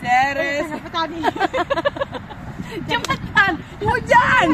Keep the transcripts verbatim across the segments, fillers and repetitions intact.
Seres. Petani. Cepetan, hujan.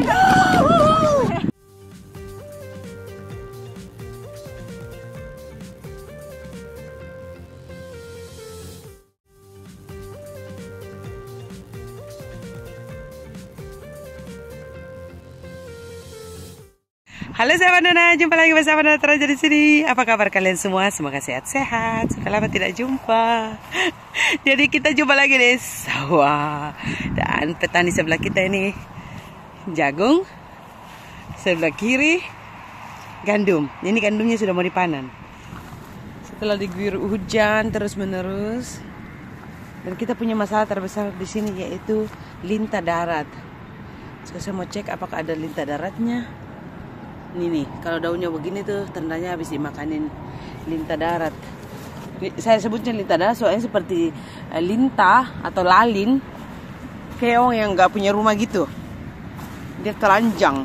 Halo sahabat Nona, jumpa lagi bersama Nona Toraja di sini. Apa kabar kalian semua? Semoga sehat-sehat. Sudah lama tidak jumpa. Jadi kita jumpa lagi di sawah. Dan petani sebelah kita ini jagung, sebelah kiri gandum. Ini gandumnya sudah mau dipanen. Setelah diguyur hujan terus menerus. Dan kita punya masalah terbesar di sini yaitu lintah darat. Sekarang saya mau cek apakah ada lintah daratnya. Ini nih, kalau daunnya begini tuh tandanya habis dimakanin lintah darat. Saya sebutnya lintah darat soalnya seperti lintah atau lalin, keong yang nggak punya rumah gitu. Dia telanjang.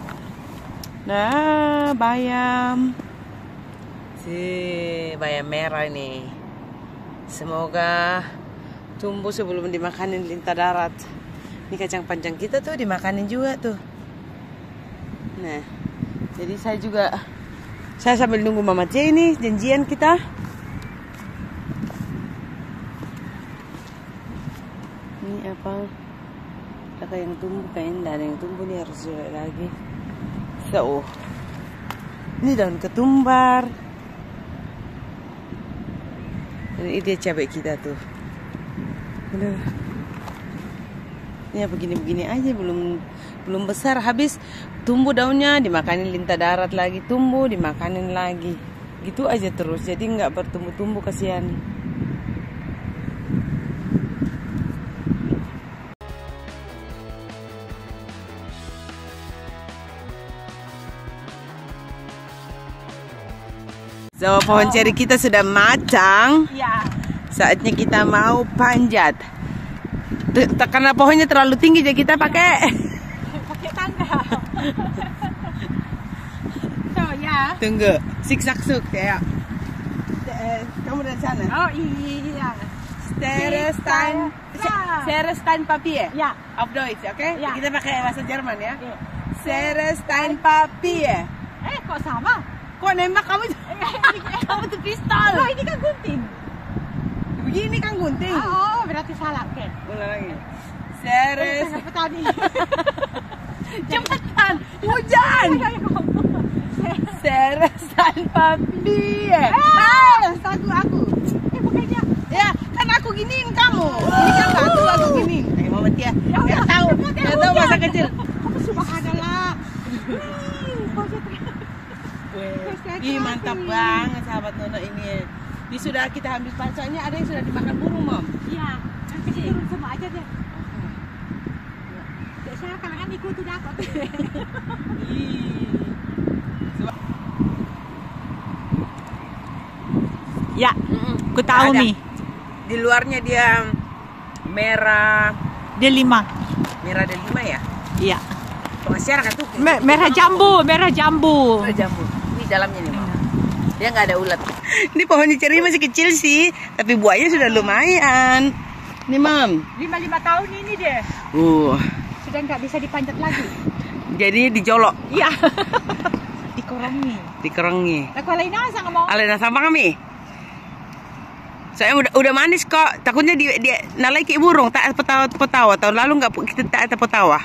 Nah, bayam, si bayam merah ini. Semoga tumbuh sebelum dimakanin lintah darat. Ini kacang panjang kita tuh dimakanin juga tuh. Nah. Jadi saya juga, saya sambil nunggu Mama C ini, janjian kita. Ini apa? Ada yang tumbuh, kayaknya tidak ada yang tumbuh nih, harus jual lagi. So, ini daun ketumbar. Dan ini dia cabai kita tuh. Aduh. Ini begini-begini aja, belum belum besar, habis tumbuh daunnya dimakanin lintah darat lagi, tumbuh dimakanin lagi, gitu aja terus, jadi nggak bertumbuh-tumbuh, kasihan. So pohon ceri kita sudah matang, Ya. saatnya kita mau panjat. Karena pohonnya terlalu tinggi jadi kita pakai Pakai tangga. So ya. tunggu siksak suk ya. Kamu dari sana. Oh iya. Stereostein Stereostein Papier. Ya. Auf Deutsch, oke? Okay? Ya. Kita pakai bahasa Jerman ya. Ya. Stereostein Papier. Eh kok sama? Kok nembak kamu? Kamu tuh pistol. Oh ini kan gunting. Begini kan gunting. Oh berarti salah kan? Ulang lagi. Seres. Petani. Cepetan, hujan. Stereostein Papier. Eh, aku aku. Eh makanya. Ya, kan aku giniin kamu. Ini kan aku, aku giniin. Eh, Mama Tia, nggak tahu, nggak tahu masa kecil. Aku subhanallah. Ih, mantap banget sahabat Nona ini. Ini sudah kita ambil pacarnya, ada yang sudah dimakan burung, Mom. Iya, nanti turun semua aja deh. Saya kan ikut tuh dapat. Ya, aku tahu Ada. nih. Di luarnya dia merah, Dia lima. merah ada lima ya. Iya. Masyarakat tuh. Me- merah jambu, merah jambu. Oh, jambu. Ini dalamnya nih, Mom. Dia nggak ada ulat. Ini pohonnya ceri masih kecil sih, tapi buahnya sudah lumayan. Nih, Mam. Lima lima tahun ini deh. Uh, Sudah nggak bisa dipanjat lagi. jadi dijolok, Iya. Dikorongi. dikerongi. Nah kalau ini nggak mau. Alena sama kami. Saya udah udah manis kok. Takutnya dia dia nalai kayak burung tak petawa petawa. Tahun lalu nggak kita tak ada petawa.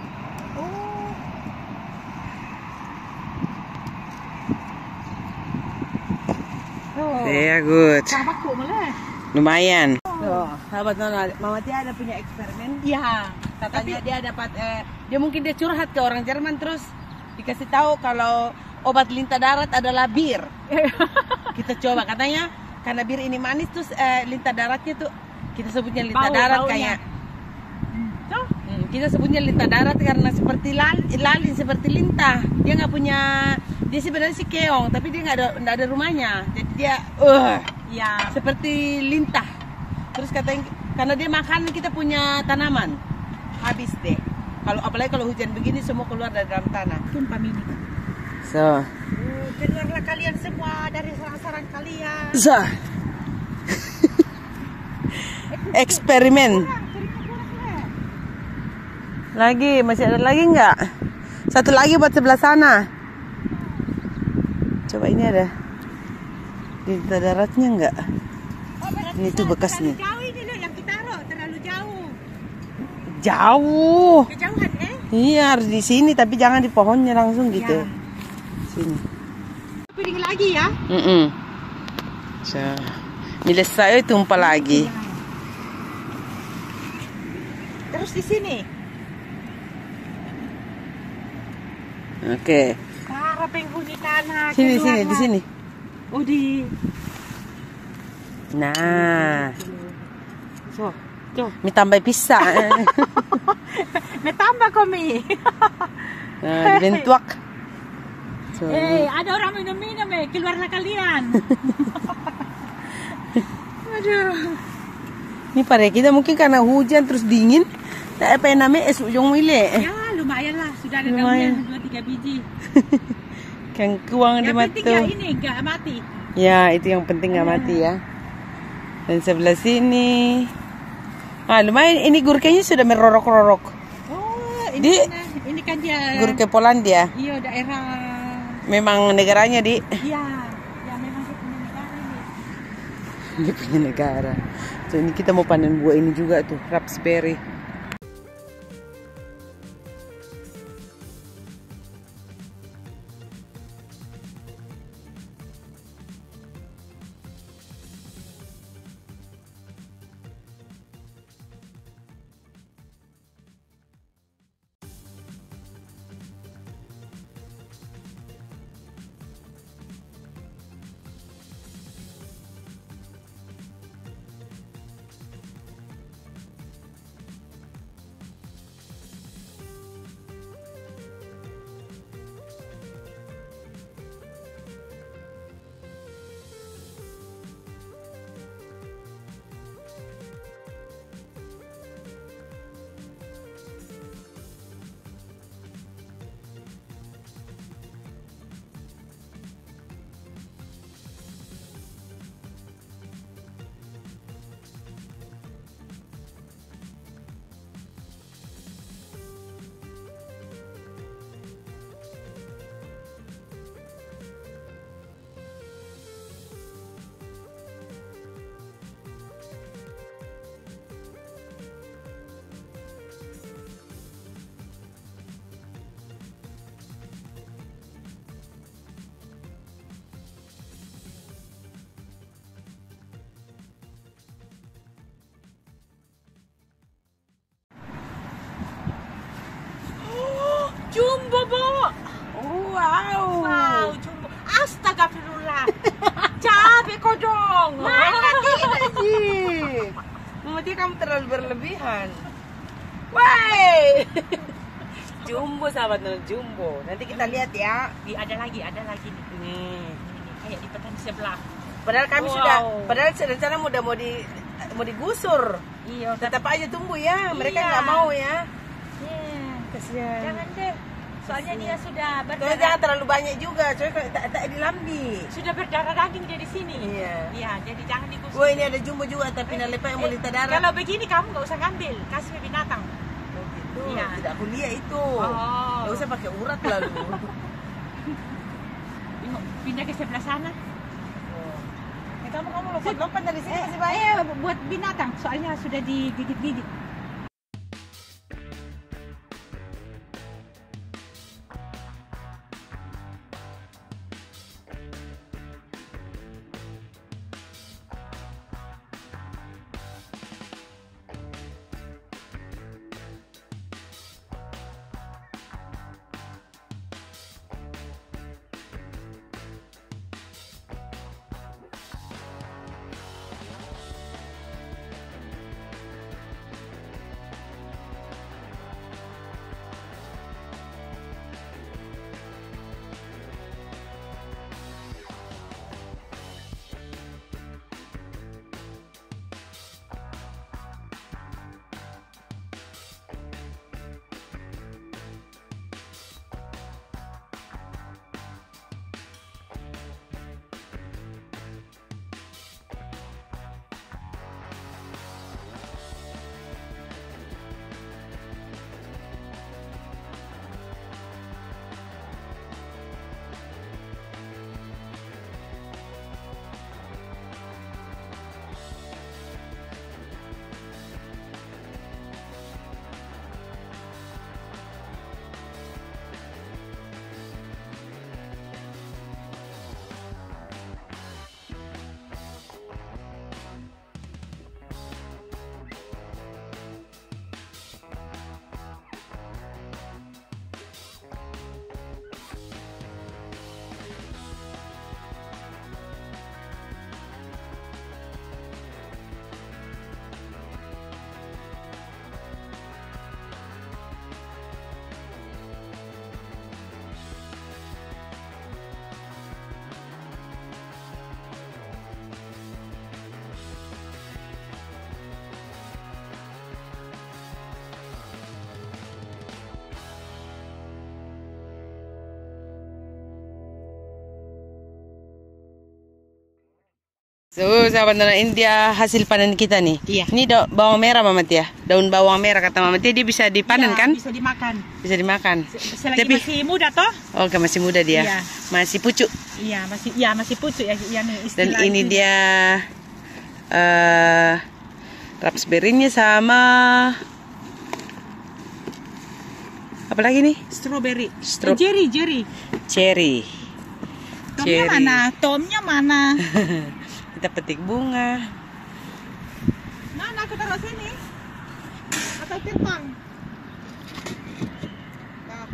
Oh. Very good. Sama aku malah. Lumayan. Tuh, sahabat Nona, Mama Tia ada punya eksperimen. Iya. Katanya dia dapat eh, dia mungkin dia curhat ke orang Jerman terus dikasih tahu kalau obat lintah darat adalah bir. Kita coba katanya karena bir ini manis terus eh, lintah daratnya tuh kita sebutnya lintah Bau, darat baunya. kayak Tuh. hmm, kita sebutnya lintah darat karena seperti lal, lalin seperti lintah. Dia nggak punya, dia sebenarnya sih keong tapi dia nggak ada nggak ada rumahnya. Jadi dia uh, Iya. seperti lintah. Terus katanya karena dia makan kita punya tanaman. Habis deh. Kalau apalagi kalau hujan begini semua keluar dari dalam tanah. Tumpah mini. So, Keluarlah kalian semua dari sarang-sarang kalian. so. eksperimen. Lagi, masih ada lagi nggak? Satu lagi buat sebelah sana. Coba ini ada di daratnya nggak? Ini tuh bekasnya. Jauh ini loh yang kita taruh, terlalu jauh. Jauh. Kejauhan eh? Iya harus di sini, tapi jangan di pohonnya langsung gitu. Ya. Sini. Piring lagi ya? Mm -mm. So, milik saya tumpah lagi. Terus di sini. Oke. Para penghuni tanah. Sini keluar sini di lah. sini. Oh di. Nah, So, tuh. mi tambah pisah. Me tambah komi. Nah, dibentuak. So, Eh, ada orang minum-minum eh, keluarlah kalian. Aduh. ini pada kita mungkin karena hujan terus dingin. Tak apa yang namanya es ujung milik. Ya, lumayan lah. Sudah ada Lumayan. daunnya dua tiga biji. Yang kuang di Yang penting ya mata. ini enggak mati. Ya, itu yang penting nggak mati ya. Dan sebelah sini. Ah, lumayan ini gurkenya sudah merorok-rorok. Oh, ini Di- kan, ini kan dia. Gurke Polandia. Iya, daerah. Memang negaranya di Iya, ya memang dia punya negara ini. dia punya negara. So, ini kita mau panen buah ini juga tuh, raspberry. Jumbo, Bo. Wow. Wow, jumbo. Astagfirullah. Capek kau dong. Mana tidak sih? Mati kamu terlalu berlebihan. Woi. Jumbo sahabat nonton jumbo. Nanti kita lihat ya. Ih, ada lagi, ada lagi nih. Nih. Ini, kayak di petani sebelah. Padahal kami Wow. sudah, padahal rencana udah mau di mau digusur. Iya, Tetap aja tunggu ya. Mereka Iya. nggak mau ya. Iya. Kasihan. Jangan deh. Soalnya dia sudah Soalnya berdarah. jangan terlalu banyak juga. Soalnya kalau tak tak dilambi. Sudah berdarah daging dia di sini. Iya. Iya, jadi jangan digusur. Wah ini ada jumbo juga tapi nalepa yang mau Eh, lita darat. Kalau begini kamu nggak usah ngambil, kasih ke binatang. Oh, gitu. Iya. Tidak aku lihat itu. Oh. Nggak usah pakai urat lalu. Tengok, pindah ke sebelah sana. Eh, kamu kamu lompat-lompat dari sini masih Eh, banyak. eh, buat binatang, soalnya sudah digigit-gigit. So, sahabat Nona, ini dia hasil panen kita nih. Iya. Ini da bawang merah Mama Tia. Daun bawang merah kata Mama Tia, dia bisa dipanen Iya, kan? Bisa dimakan. Bisa dimakan. Selagi Tapi masih muda toh? oh, kan masih muda dia. Iya. Masih pucuk. Iya, masih iya masih pucuk ya yang Dan istilah ini itu. dia uh, raspberry-nya sama apa lagi nih? Strawberry. Stro- Eh, Jerry, Jerry. Cherry. Tomnya Cherry. mana? Tomnya mana? Kita petik bunga. Mana aku taruh sini? Atau terbang? Nah.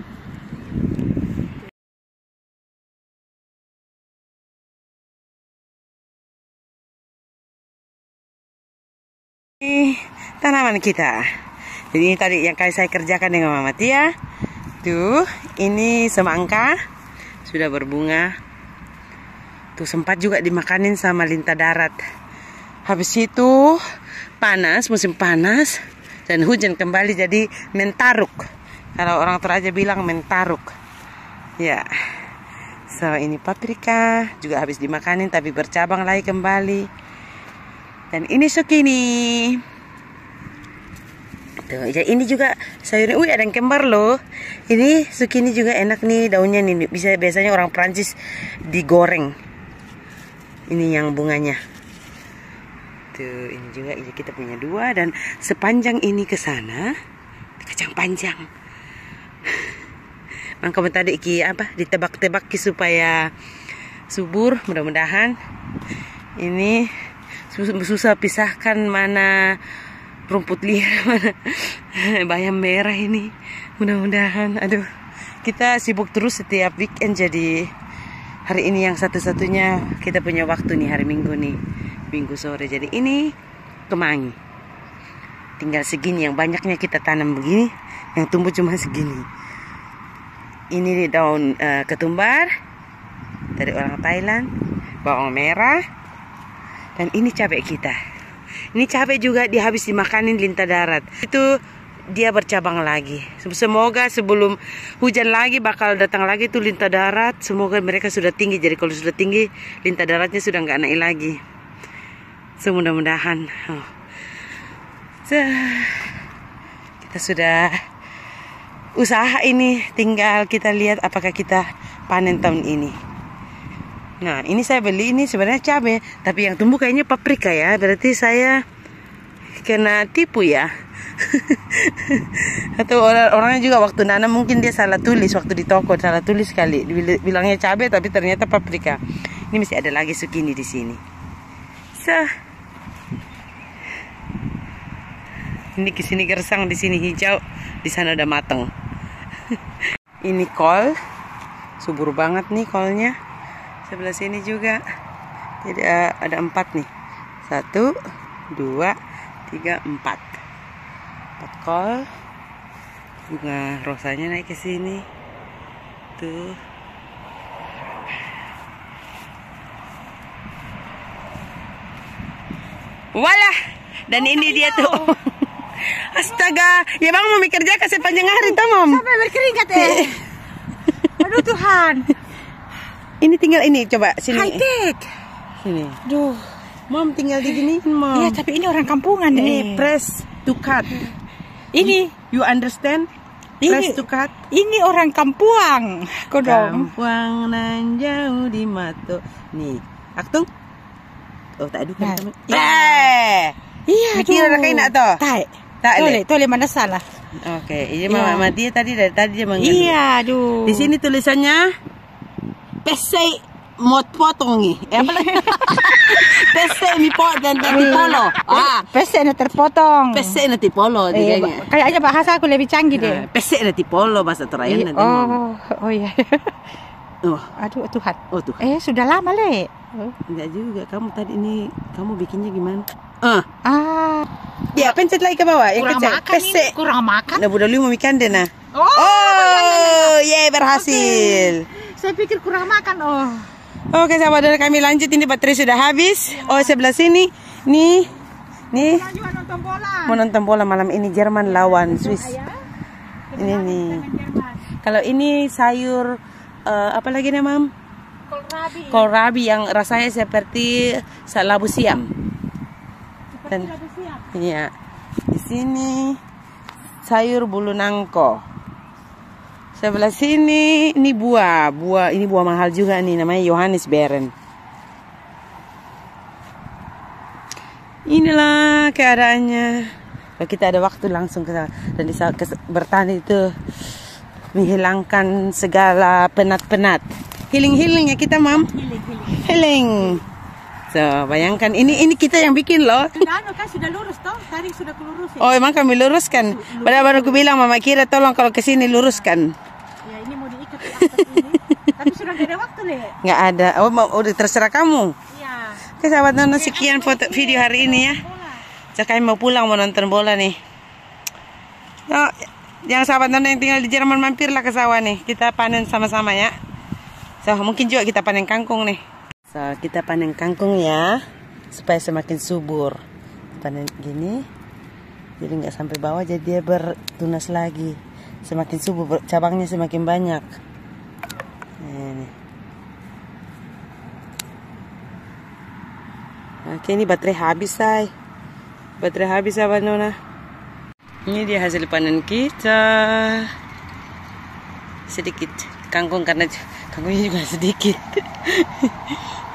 Ini tanaman kita. Jadi ini tadi yang kali saya kerjakan dengan Mama Tia. Tuh, ini semangka sudah berbunga. Tuh sempat juga dimakanin sama lintah darat. Habis itu panas, musim panas dan hujan kembali jadi mentaruk. Kalau orang Toraja bilang mentaruk. Ya. So, ini paprika juga habis dimakanin tapi bercabang lagi kembali. Dan ini zucchini. Tuh, ya ini juga sayurnya. Wih, ada yang kembar loh. Ini zucchini juga enak nih daunnya nih. Bisa biasanya orang Prancis digoreng. Ini yang bunganya. Tuh, ini juga ini kita punya dua dan sepanjang ini ke sana kacang panjang. Mangka tadi ki apa ditebak-tebak ki supaya subur, mudah-mudahan. Ini susah pisahkan mana rumput liar mana bayam merah ini. Mudah-mudahan. Aduh, kita sibuk terus setiap weekend, jadi hari ini yang satu-satunya kita punya waktu nih, hari Minggu nih, Minggu sore. Jadi ini kemangi. Tinggal segini, yang banyaknya kita tanam begini, yang tumbuh cuma segini. Ini daun uh, ketumbar dari orang Thailand, bawang merah, dan ini cabai kita. Ini cabai juga dia habis dimakanin lintah darat. Itu dia bercabang lagi. Semoga sebelum hujan lagi bakal datang lagi tuh lintah darat. Semoga mereka sudah tinggi. Jadi kalau sudah tinggi, lintah daratnya sudah nggak naik lagi. So, mudah-mudahan. Oh. So, kita sudah usaha ini, tinggal kita lihat apakah kita panen tahun ini. Nah, ini saya beli ini sebenarnya cabai, tapi yang tumbuh kayaknya paprika ya. Berarti saya kena tipu ya. Atau orang-orangnya juga waktu nanam mungkin dia salah tulis waktu di toko, salah tulis kali. Bilangnya cabai tapi ternyata paprika. Ini masih ada lagi zucchini di sini. So, ini ke sini gersang, di sini hijau, di sana udah mateng. Ini kol, subur banget nih kolnya. Sebelah sini juga. Jadi ada empat nih. Satu, dua, tiga, empat. Empat kol. Bunga rosanya naik ke sini. Tuh. Walah. Dan oh, ini dia tuh. Astaga, ya bang mau kerja kasih panjang hari tuh mom. Sampai berkeringat eh. Aduh Tuhan. Ini tinggal ini coba sini. High tech. Sini. Duh, mom tinggal di gini mom. Iya tapi ini orang kampungan ini eh. press to cut. Ini you understand? Ini, press to cut. Ini orang kampuang. Kodong. Kampuang nan jauh di mato. Nih, aktung. Oh tak ada kan teman. Eh. Iya, Mikir orang kain nak toh? Tak. Tak boleh, toleh mana salah. Oke, ini mama mati tadi dari tadi dia manggil. Iya, aduh. Di sini tulisannya pesai mot potong nih. Eh apa lagi? Pesai mi pot dan nanti polo. Ah, pesai na terpotong. Pesai nanti polo eh, kayaknya. Kayaknya bahasa aku lebih canggih deh. Pesai nanti polo bahasa Toraja nanti. Oh, oh iya. Oh, aduh Tuhan. Oh Tuhan. Eh, sudah lama, Le. Oh. Enggak juga. Kamu tadi ini kamu bikinnya gimana? Ah. Ah. Ya, pencet lagi ke bawah. Yang kurang kecil. makan ini. Kurang makan. Nah, budak lu mau ikan deh nah. Oh, oh yeay berhasil. Okay. Saya pikir kurang makan. Oh. Oke, sahabat, kami lanjut. Ini baterai sudah habis. Oh, sebelah sini. Nih. Nih. Mau nonton bola. Mau nonton bola malam ini Jerman lawan Swiss. Ini nih. Kalau ini sayur uh, apa lagi nih, Mam? Kol Kohlrabi. kohlrabi yang rasanya seperti labu siam. Seperti labu siam. Iya. Di sini sayur bulu nangko. Sebelah sini ini buah, buah ini buah mahal juga nih, namanya Johannisbeeren. Inilah keadaannya. Kalau kita ada waktu langsung ke sana. Dan di saat bertani itu menghilangkan segala penat-penat. Healing-healing ya kita, Mam. Healing, healing. Healing. So, bayangkan ini ini kita yang bikin loh. Sudah anu kan sudah lurus toh? Tadi sudah kelurusin. Oh, emang kami luruskan. Padahal baru aku bilang Mama Kira tolong kalau ke sini luruskan. Ya ini mau diikat di atas ini. Tapi sudah gak ada waktu deh. Nggak ada. Oh, mau udah terserah kamu. Iya. Oke, sahabat nonton, sekian foto video hari ini ya. So, kami mau pulang mau nonton bola nih. So, yang sahabat nonton yang tinggal di Jerman mampirlah ke sawah nih. Kita panen sama-sama ya. So, mungkin juga kita panen kangkung nih. So, kita panen kangkung ya, supaya semakin subur. Panen gini, jadi nggak sampai bawah, jadi dia bertunas lagi. Semakin subur, cabangnya semakin banyak. Ini. Oke, ini baterai habis, say. Baterai habis, sahabat Nona. Ini dia hasil panen kita. Sedikit kangkung karena kangkungnya juga sedikit.